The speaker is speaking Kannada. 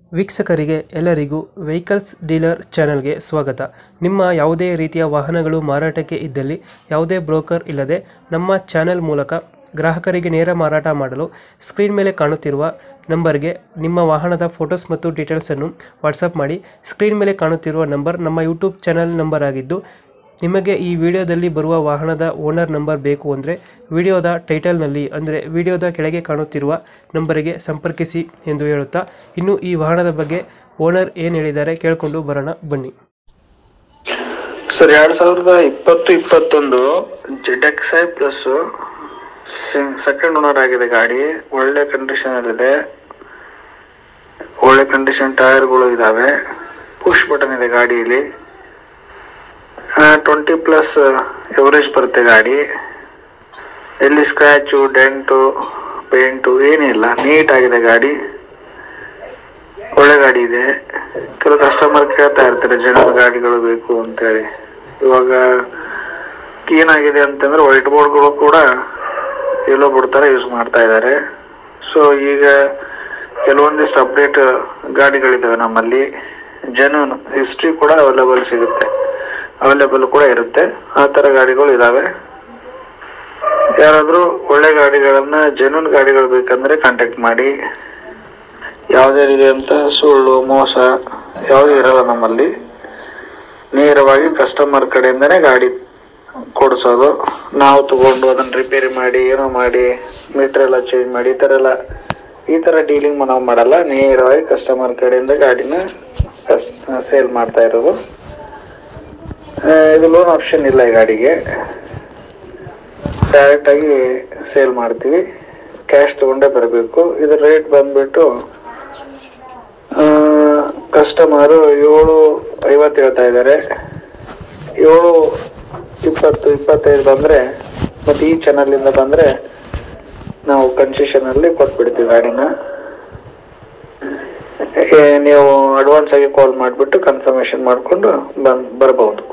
ವೀಕ್ಷಕರಿಗೆ ಎಲ್ಲರಿಗೂ ವೆಹಿಕಲ್ಸ್ ಡೀಲರ್ ಚಾನೆಲ್ಗೆ ಸ್ವಾಗತ. ನಿಮ್ಮ ಯಾವುದೇ ರೀತಿಯ ವಾಹನಗಳು ಮಾರಾಟಕ್ಕೆ ಇದ್ದಲ್ಲಿ ಯಾವುದೇ ಬ್ರೋಕರ್ ಇಲ್ಲದೆ ನಮ್ಮ ಚಾನೆಲ್ ಮೂಲಕ ಗ್ರಾಹಕರಿಗೆ ನೇರ ಮಾರಾಟ ಮಾಡಲು ಸ್ಕ್ರೀನ್ ಮೇಲೆ ಕಾಣುತ್ತಿರುವ ನಂಬರ್ಗೆ ನಿಮ್ಮ ವಾಹನದ ಫೋಟೋಸ್ ಮತ್ತು ಡೀಟೇಲ್ಸನ್ನು ವಾಟ್ಸಪ್ ಮಾಡಿ. ಸ್ಕ್ರೀನ್ ಮೇಲೆ ಕಾಣುತ್ತಿರುವ ನಂಬರ್ ನಮ್ಮ ಯೂಟ್ಯೂಬ್ ಚಾನೆಲ್ ನಂಬರ್ ಆಗಿದ್ದು, ನಿಮಗೆ ಈ ವಿಡಿಯೋದಲ್ಲಿ ಬರುವ ವಾಹನದ ಓನರ್ ನಂಬರ್ ಬೇಕು ಅಂದರೆ ವಿಡಿಯೋದ ಟೈಟಲ್ನಲ್ಲಿ ಅಂದರೆ ವಿಡಿಯೋದ ಕೆಳಗೆ ಕಾಣುತ್ತಿರುವ ನಂಬರಿಗೆ ಸಂಪರ್ಕಿಸಿ ಎಂದು ಹೇಳುತ್ತಾ, ಇನ್ನು ಈ ವಾಹನದ ಬಗ್ಗೆ ಓನರ್ ಏನು ಹೇಳಿದ್ದಾರೆ ಕೇಳಿಕೊಂಡು ಬರೋಣ ಬನ್ನಿ. Sir, 2020-21 ZXi plus second owner ಆಗಿದೆ ಗಾಡಿ. ಒಳ್ಳೆ ಕಂಡೀಷನ್ ಇದೆ, ಒಳ್ಳೆ ಕಂಡೀಷನ್ ಟೈರ್ಗಳು ಇದಾವೆ, ಪುಷ್ ಬಟನ್ ಇದೆ ಗಾಡಿಯಲ್ಲಿ. 20+ ಎವರೇಜ್ ಬರುತ್ತೆ ಗಾಡಿ. ಎಲ್ಲಿ ಸ್ಕ್ರ್ಯಾಚು, ಡೆಂಟು, ಪೇಂಟು ಏನಿಲ್ಲ, ನೀಟ್ ಆಗಿದೆ ಗಾಡಿ. ಒಳ್ಳೆ ಗಾಡಿ ಇದೆ. ಕೆಲವು ಕಸ್ಟಮರ್ ಕೇಳ್ತಾ ಇರ್ತಾರೆ ಜನರಲ್ ಗಾಡಿಗಳು ಬೇಕು ಅಂತೇಳಿ. ಇವಾಗ ಏನಾಗಿದೆ ಅಂತಂದ್ರೆ ವೈಟ್ ಬೋರ್ಡ್ಗಳು ಕೂಡ ಎಲ್ಲೋ ಬಿಡ್ತಾರೆ ಯೂಸ್ ಮಾಡ್ತಾ ಇದ್ದಾರೆ. ಸೊ ಈಗ ಕೆಲವೊಂದಿಷ್ಟು ಅಪ್ಡೇಟ್ ಗಾಡಿಗಳಿದ್ದಾವೆ ನಮ್ಮಲ್ಲಿ. ಜೆನ್ಯೂನ್ ಹಿಸ್ಟ್ರಿ ಕೂಡ ಅವೈಲೇಬಲ್ ಕೂಡ ಇರುತ್ತೆ. ಆ ಥರ ಗಾಡಿಗಳು ಇದಾವೆ. ಯಾರಾದರೂ ಒಳ್ಳೆ ಗಾಡಿಗಳನ್ನ, ಜೆನ್ಯೂನ್ ಗಾಡಿಗಳು ಬೇಕಂದ್ರೆ ಕಾಂಟ್ಯಾಕ್ಟ್ ಮಾಡಿ. ಯಾವುದೇ ರೀತಿಯಂತ ಸುಳ್ಳು, ಮೋಸ ಯಾವುದೇ ಇರಲ್ಲ ನಮ್ಮಲ್ಲಿ. ನೇರವಾಗಿ ಕಸ್ಟಮರ್ ಕಡೆಯಿಂದನೇ ಗಾಡಿ ಕೊಡಿಸೋದು. ನಾವು ತಗೊಂಡು ಅದನ್ನ ರಿಪೇರಿ ಮಾಡಿ, ಏನೋ ಮಾಡಿ, ಮೀಟರ್ ಎಲ್ಲ ಚೇಂಜ್ ಮಾಡಿ, ಈ ಥರ ಡೀಲಿಂಗ್ ನಾವು ಮಾಡಲ್ಲ. ನೇರವಾಗಿ ಕಸ್ಟಮರ್ ಕಡೆಯಿಂದ ಗಾಡಿನ ಸೇಲ್ ಮಾಡ್ತಾ ಇರೋದು. ಇದು ಲೋನ್ ಆಪ್ಷನ್ ಇಲ್ಲ ಈ ಗಾಡಿಗೆ. ಡೈರೆಕ್ಟಾಗಿ ಸೇಲ್ ಮಾಡ್ತೀವಿ, ಕ್ಯಾಶ್ ತಗೊಂಡೇ ಬರಬೇಕು. ಇದರ ರೇಟ್ ಬಂದ್ಬಿಟ್ಟು ಕಸ್ಟಮರು 750 ಹೇಳ್ತಾ ಇದ್ದಾರೆ. 720-25 ಬಂದರೆ ಮತ್ತು ಈ ಚಾನಲಿಂದ ಬಂದರೆ ನಾವು ಕನ್ಸೆಷನಲ್ಲಿ ಕೊಟ್ಬಿಡ್ತೀವಿ ಗಾಡಿನ. ನೀವು ಅಡ್ವಾನ್ಸ್ ಆಗಿ ಕಾಲ್ ಮಾಡಿಬಿಟ್ಟು ಕನ್ಫರ್ಮೇಷನ್ ಮಾಡಿಕೊಂಡು ಬರ್ಬೋದು.